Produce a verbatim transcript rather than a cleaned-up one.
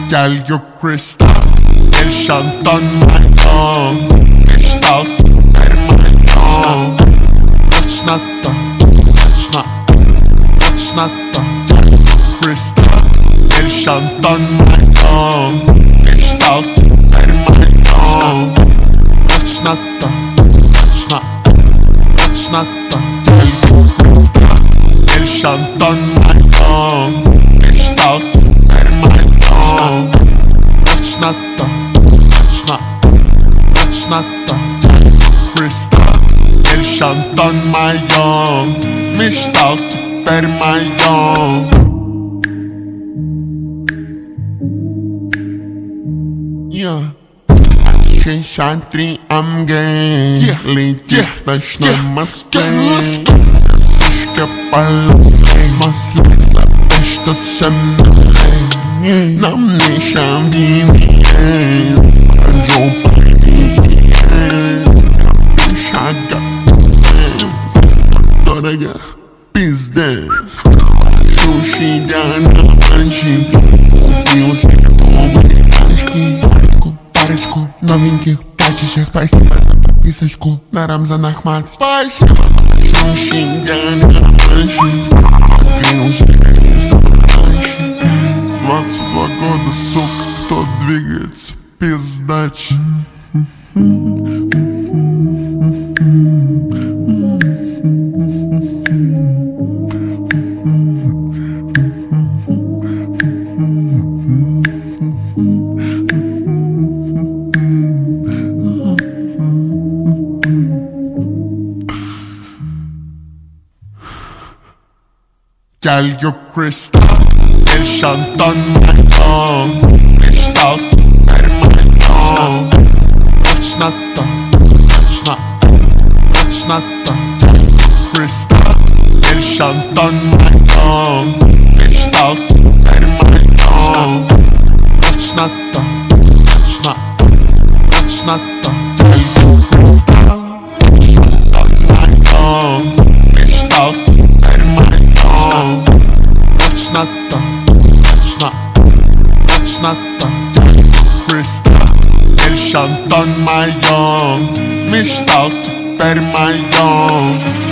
Girl, you Cristal, el chantón mayor. Cristal, hermano. That's not the, that's not, that's not the. Cristal, el chantón mayor. Cristal, hermano. That's not the, that's not, that's not the. Cristal, el chantón mayor. Cristal, hermano. That's not the, that's not, that's not the. Cristal, el chantón mayor. Cristal, hermano. Yeah. Шантри I'm gay. Летит ночь на Москве. Сушка полоской маслой. Слабый, что со мной. Нам не шамвинет. Жопа нет. Шага. Дорого. Пиздец. Суши да на мальчики. Купил себе новые тачки. Парочку новеньких тачек. Спасибо за подписочку на Рамзан Ахмат. Спасибо. Шуши да на мальчики. Купил себе новые тачки. двадцать два года, сука, кто двигается, пиздач. Girl, you Cristal, el chantón mayor. Cristal, hermano. That's not the, that's not, that's not the. Cristal, el chantón mayor. Cristal, hermano. That's not the, that's not, that's not the. Cristal, el chantón mayor. Cristal, hermano. That's not the, that's not, that's not the. Cristal, el chantón mayor. Cristal, hermano.